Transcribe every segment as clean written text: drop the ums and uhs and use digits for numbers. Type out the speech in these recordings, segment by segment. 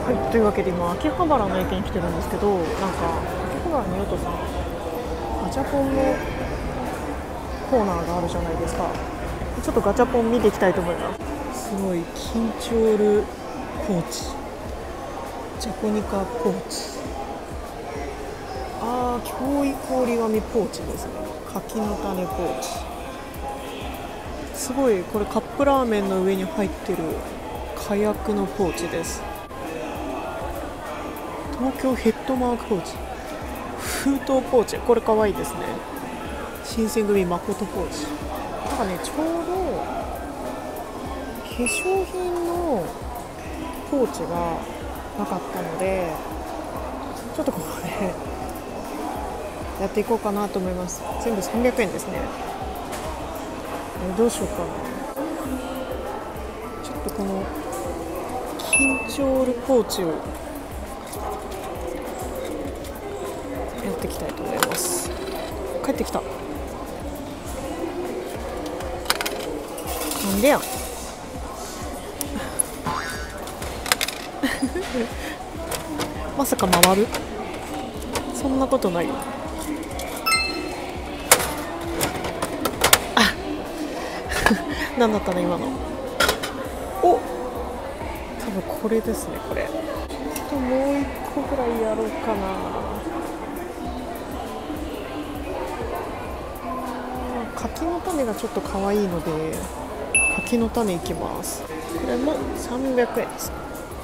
はい、というわけで今秋葉原の駅に来てるんですけど、なんか秋葉原によとさ、ガチャポンのコーナーがあるじゃないですか。ちょっとガチャポン見ていきたいと思います。すごい緊張るポーチ、ジャポニカポーチ、教育折り紙ポーチですね。柿の種ポーチ、すごいこれカップラーメンの上に入ってる火薬のポーチです。東京ヘッドマークポーチ、封筒ポーチ、これかわいいですね。新選組誠ポーチ、なんかね、ちょうど化粧品のポーチがなかったので、ちょっとここでやっていこうかなと思います。全部300円ですね。どうしようかな。ちょっとこの緊張るポーチをやっていきたいと思います。帰ってきた。なんでやまさか回る？そんなことないよ。何だったの今の。お、多分これですね。これもう一個ぐらいやろうかな。柿の種がちょっと可愛いので柿の種いきます。これも300円です。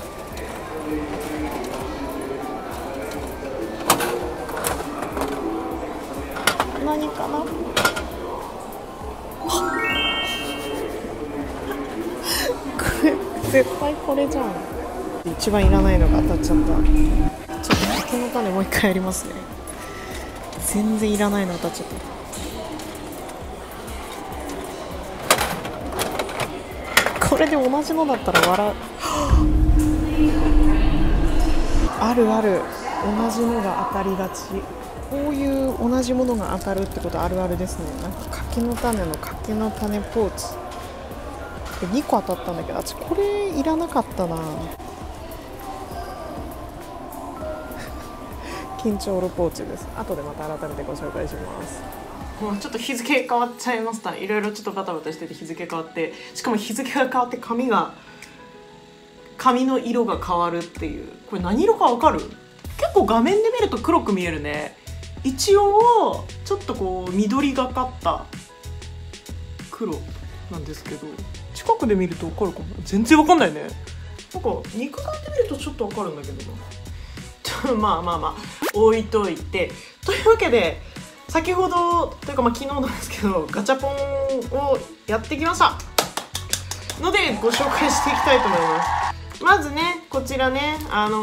何かな。絶対これじゃん。一番いらないのが当たっちゃった。ちょっと柿の種もう一回やりますね。全然いらないの当たっちゃった。これで同じのだったら笑う。あるある、同じのが当たりがち。こういう同じものが当たるってことあるあるですね。なんか柿の種の柿の種ポーチ2個当たったんだけど、私これいらなかったな。緊張るポーチです。後でまた改めてご紹介します。もうちょっと日付変わっちゃいました。いろいろちょっとバタバタしてて日付変わって、しかも日付が変わって髪の色が変わるっていう。これ何色かわかる？結構画面で見ると黒く見えるね。一応ちょっとこう緑がかった黒なんですけど、近くで見ると分かるかも。全然分かんないね。なんか肉眼で見るとちょっと分かるんだけどな。まあまあまあ置いといて、というわけで先ほどというか昨日なんですけどガチャポンをやってきましたのでご紹介していきたいと思います。まずね、こちらね、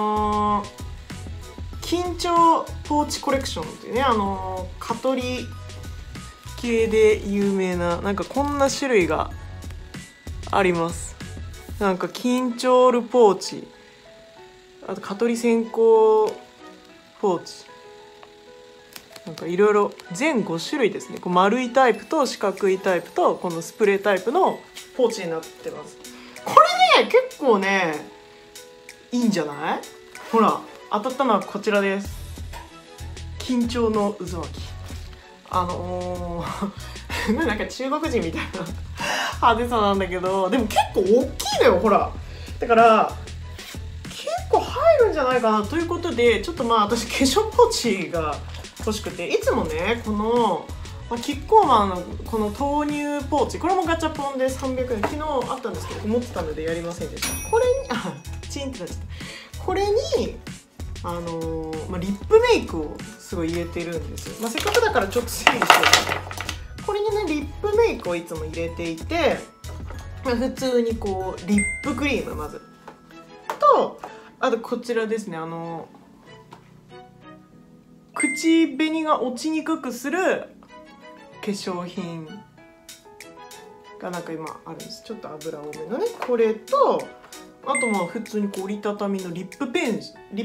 緊張ポーチコレクションっていうね、蚊取り系で有名な、なんかこんな種類があります。なんか緊張るポーチ、あと蚊取り線香ポーチ、なんかいろいろ全5種類ですね。こう丸いタイプと四角いタイプとこのスプレータイプのポーチになってます。これね、結構ねいいんじゃない？ほら、当たったのはこちらです。緊張の渦巻き。なんか中国人みたいな派手さなんだけど、でも結構大きいのよ。ほら、だから結構入るんじゃないかなということで、ちょっと私化粧ポーチが欲しくて、いつもねこのキッコーマンのこの豆乳ポーチ、これもガチャポンで300円、昨日あったんですけど持ってたのでやりませんでした。これにチンってなっちゃった。これにリップメイクをすごい入れてるんですよ。せっかくだからちょっと整理して、これにねリップメイクをいつも入れていて、普通にこうリップクリームまずと、あとこちらですね、口紅が落ちにくくする化粧品がなんか今あるんです。ちょっと油多めのね、これと、あと普通にこう折りたたみのリップペンシル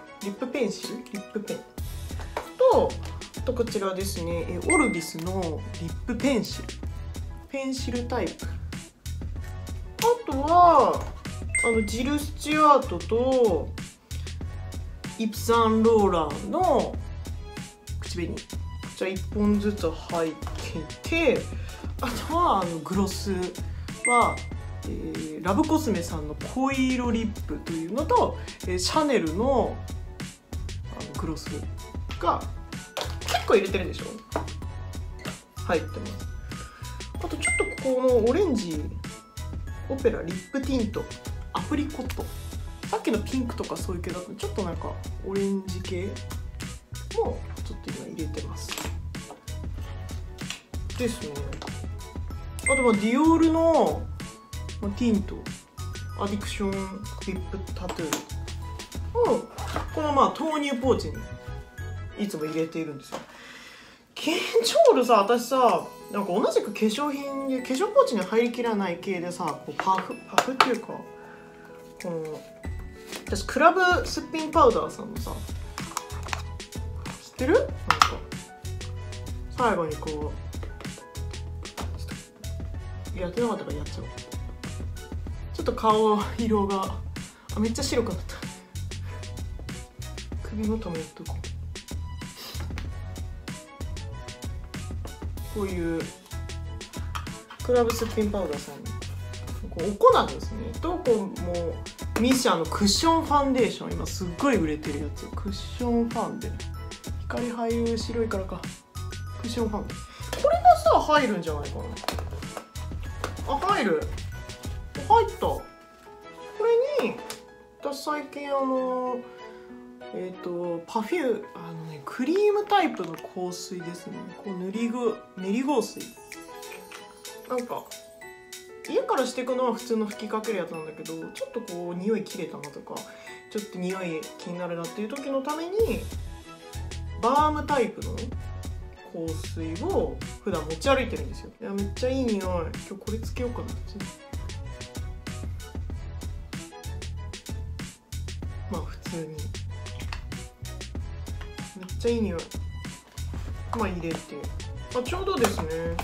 と、あとこちらですね、オルビスのリップペンシルタイプ。あとはジル・スチュアートとイプサンローランの口紅、じゃあ1本ずつ入っていて、あとはグロスは、ラブコスメさんの濃い色リップというのと、シャネルのグロスが結構入れてるでしょ、入ってます。あとちょっとこのオレンジオペラリップティントアプリコット、さっきのピンクとかそういう系だとちょっとなんかオレンジ系もちょっと今入れてますですね。あとはディオールのティントアディクションリップタトゥーをこの豆乳ポーチにいつも入れているんですよ。ケンチョールさ、私さ、なんか同じく化粧品で化粧ポーチに入りきらない系でさ、こうパフっていうか、この私クラブすっぴんパウダーさんのさ、知ってる？なんか最後にこうやってなかったからやっちゃおう。ちょっと顔色がめっちゃ白くなった。首元もやっとこう。こういうクラブすっぴんパウダーさんにこうお粉ですねと、こうもうミッシャーのクッションファンデーション、今すっごい売れてるやつ、クッションファンデ、光入る白いからか、クッションファンデ、これがさ入るんじゃないかな。あ、入る、入った。これに私最近パフュークリームタイプの香水ですね。こう練り香水、なんか家からしていくのは普通の吹きかけるやつなんだけど、ちょっとこう匂い切れたなとか、ちょっと匂い気になるなっていう時のためにバームタイプの香水を普段持ち歩いてるんですよ。いやめっちゃいい匂い。今日これつけようかな。まあ普通にめっちゃいい匂い。まあ入れて、ちょうどですね。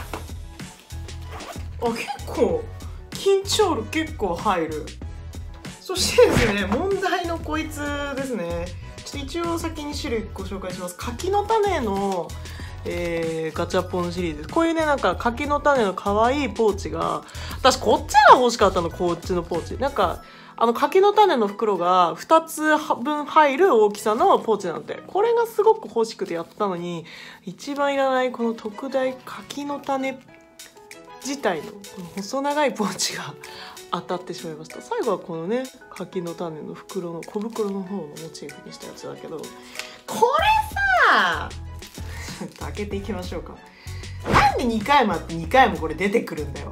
結構緊張力結構入る。そしてですね、問題のこいつですね。ちょっと一応先に種類ご紹介します。柿の種の、ガチャポンシリーズ。こういうね、なんか柿の種の可愛いポーチが、私こっちが欲しかったの、こっちのポーチ。なんか柿の種の袋が2つ分入る大きさのポーチなんで、これがすごく欲しくてやったのに、一番いらないこの特大柿の種自体のこの細長いポーチが当たってしまいました。最後はこのね、柿の種の袋の小袋の方のモチーフにしたやつだけど、これさちょっと開けていきましょうか。なんで2回もあって2回もこれ出てくるんだよ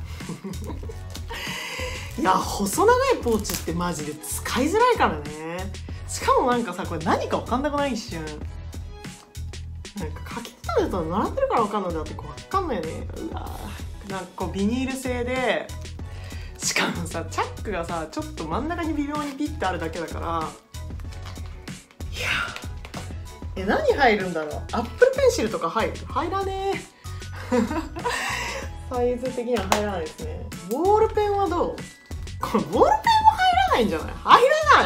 いや、細長いポーチってマジで使いづらいからね。しかもなんかさ、これ何か分かんなくない？一瞬なんか柿の種と並んでるから分かんないんだって、こう分かんないよね。うわー、なんかこうビニール製で、しかもさチャックがさちょっと真ん中に微妙にピッてあるだけだから、いや何入るんだろう。アップルペンシルとか入らねえサイズ的には入らないですね。ボールペンはどう？これボールペンも入らないんじゃない？入らない。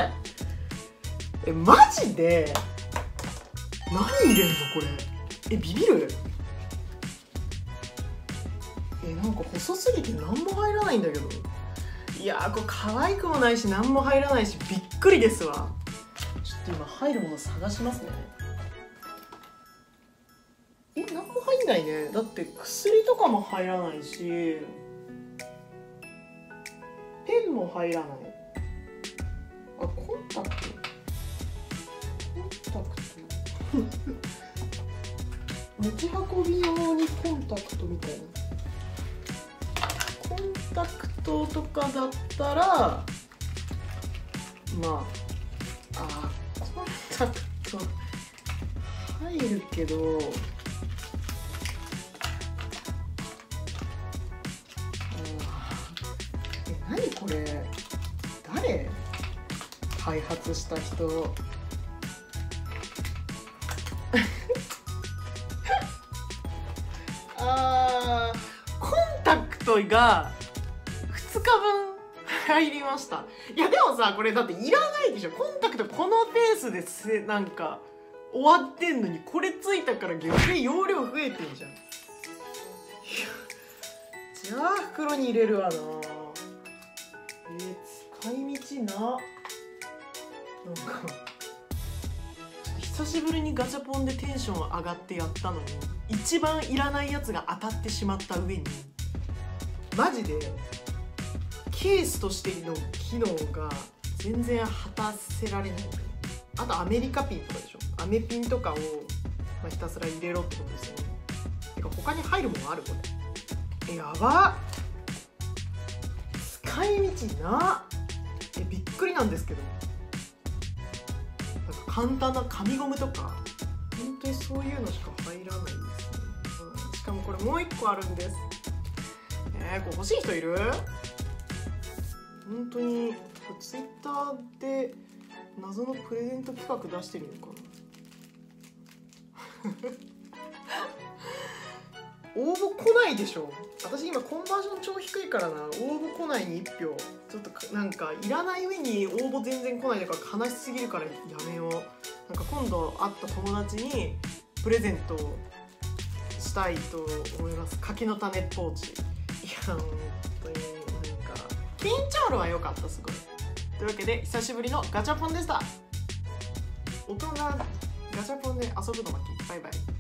マジで何入れんのこれ。ビビる。なんか細すぎて何も入らないんだけど。いやー、これ可愛くもないし何も入らないしびっくりですわ。ちょっと今入るもの探しますね。何も入んないね。だって薬とかも入らないし、ペンも入らない。コンタクト持ち運び用にコンタクトみたいな。コンタクトとかだったらコンタクト入るけど、何これ、誰開発した人コンタクトが2日分入りました。いやでもさ、これだっていらないでしょ。コンタクトこのペースでなんか終わってんのに、これついたから逆に容量増えてんじゃん。いや、じゃあ袋に入れるわな。使い道な。なんか久しぶりにガチャポンでテンション上がってやったのに、一番いらないやつが当たってしまった上に、マジでケースとしての機能が全然果たせられない。あとアメリカピンとかでしょ。アメピンとかを、ひたすら入れろってことですよね。てか他に入るものあるこれ。やばっ。使い道な。びっくりなんですけど。なんか簡単な紙ゴムとか本当にそういうのしか入らないですね。しかもこれもう一個あるんです。これ欲しい人いる？本当にツイッターで謎のプレゼント企画出してみようかな。応募来ないでしょ。私今コンバージョン超低いからな。応募来ないに1票。ちょっとなんかいらない上に応募全然来ないだから悲しすぎるからやめよう。なんか今度会った友達にプレゼントしたいと思います。柿の種ポーチ。いや本当になんか緊張度は良かったすごい。というわけで久しぶりのガチャポンでした。大人ガチャポンで遊ぶの巻。バイバイ。